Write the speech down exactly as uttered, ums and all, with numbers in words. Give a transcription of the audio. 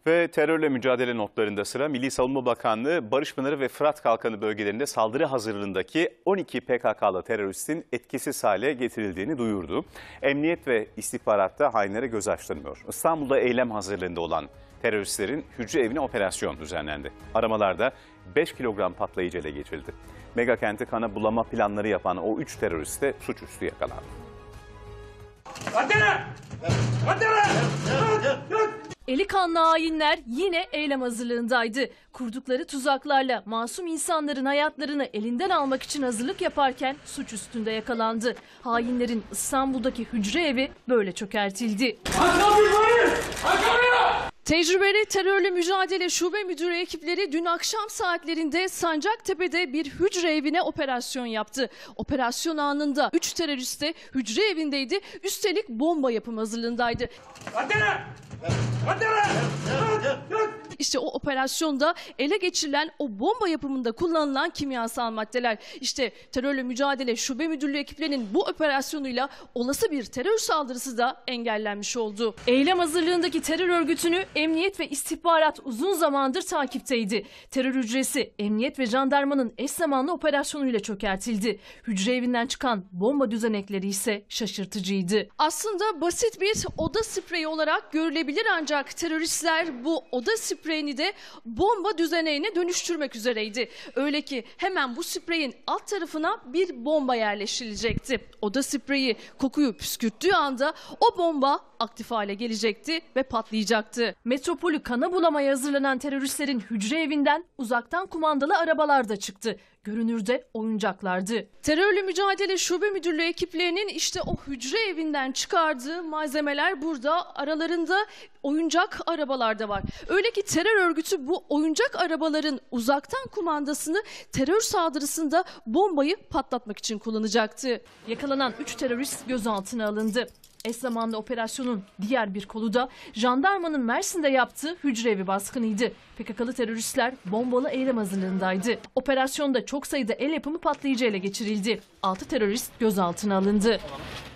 Ve terörle mücadele notlarında sıra Milli Savunma Bakanlığı, Barış Pınarı ve Fırat Kalkanı bölgelerinde saldırı hazırlığındaki on iki P K K'lı teröristin etkisiz hale getirildiğini duyurdu. Emniyet ve istihbaratta hainlere göz açtırmıyor. İstanbul'da eylem hazırlığında olan teröristlerin hücre evine operasyon düzenlendi. Aramalarda beş kilogram patlayıcı ele geçirildi. Mega kenti kana bulama planları yapan o üç terörist de suçüstü yakalandı. Eli kanlı hainler yine eylem hazırlığındaydı. Kurdukları tuzaklarla masum insanların hayatlarını elinden almak için hazırlık yaparken suç üstünde yakalandı. Hainlerin İstanbul'daki hücre evi böyle çökertildi. Tecrübeli terörle mücadele şube müdürü ekipleri dün akşam saatlerinde Sancaktepe'de bir hücre evine operasyon yaptı. Operasyon anında üç terörist de hücre evindeydi, üstelik bomba yapım hazırlığındaydı. İşte o operasyonda ele geçirilen o bomba yapımında kullanılan kimyasal maddeler. İşte terörle mücadele şube müdürlüğü ekiplerinin bu operasyonuyla olası bir terör saldırısı da engellenmiş oldu. Eylem hazırlığındaki terör örgütünü emniyet ve istihbarat uzun zamandır takipteydi. Terör hücresi emniyet ve jandarmanın eş zamanlı operasyonuyla çökertildi. Hücre evinden çıkan bomba düzenekleri ise şaşırtıcıydı. Aslında basit bir oda spreyi olarak görülebilir, ancak teröristler bu oda spreyini de bomba düzeneğine dönüştürmek üzereydi. Öyle ki hemen bu spreyin alt tarafına bir bomba yerleştirilecekti. Oda spreyi kokuyu püskürttüğü anda o bomba aktif hale gelecekti ve patlayacaktı. Metropolü kana bulamaya hazırlanan teröristlerin hücre evinden uzaktan kumandalı arabalar da çıktı. Görünürde oyuncaklardı. Terörle mücadele şube müdürlüğü ekiplerinin işte o hücre evinden çıkardığı malzemeler burada. Aralarında oyuncak arabalar da var. Öyle ki terör örgütü bu oyuncak arabaların uzaktan kumandasını terör saldırısında bombayı patlatmak için kullanacaktı. Yakalanan üç terörist gözaltına alındı. Eş zamanlı operasyonun diğer bir kolu da jandarmanın Mersin'de yaptığı hücre evi baskınıydı. P K K'lı teröristler bombalı eylem hazırlığındaydı. Operasyonda çok sayıda el yapımı patlayıcı ele geçirildi. altı terörist gözaltına alındı.